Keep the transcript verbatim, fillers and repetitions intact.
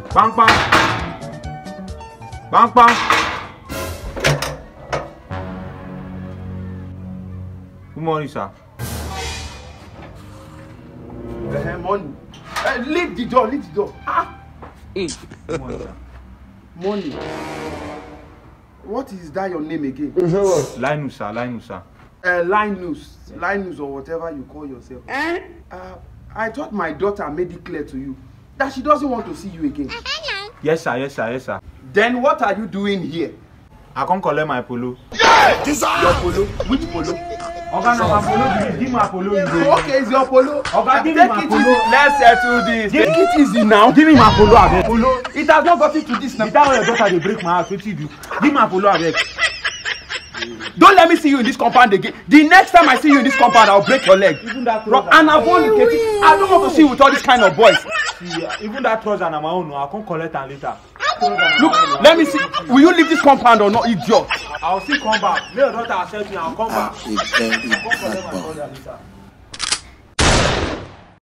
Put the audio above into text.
Bang bang. Bang bang. Good morning, sir. Uh, money. Uh, leave the door, leave the door. Ah! Good morning, sir. Money. What is that your name again? Linus, sir. Linus, sir. Uh, Linus. Linus or whatever you call yourself. Eh? Uh, I thought my daughter made it clear to you that she doesn't want to see you again. Yes, sir. Yes, sir. Yes, sir. Then what are you doing here? I can't collect my polo. Yeah! Your polo? Which polo? Okay, no, my polo. Give me my polo. Okay, it's your polo. Okay, give me my polo. Let's settle this. Take it easy now. Give me my polo, Abeg. Polo. It has not gotten to this now. Without your daughter, they break my heart. What you do? Give me my polo, Abeg. Don't let me see you in this compound again. The next time I see you in this compound, I'll break your leg. Even that trouser. And I've only get it. I don't want to see you with all these kind of boys. See, uh, even that trouser na my own. No, I can't collect them later. Look, let me see. Will you leave this compound or not, idiot? I'll still come back. Let your daughter accept me. I'll come back. I'll come collect my trouser later.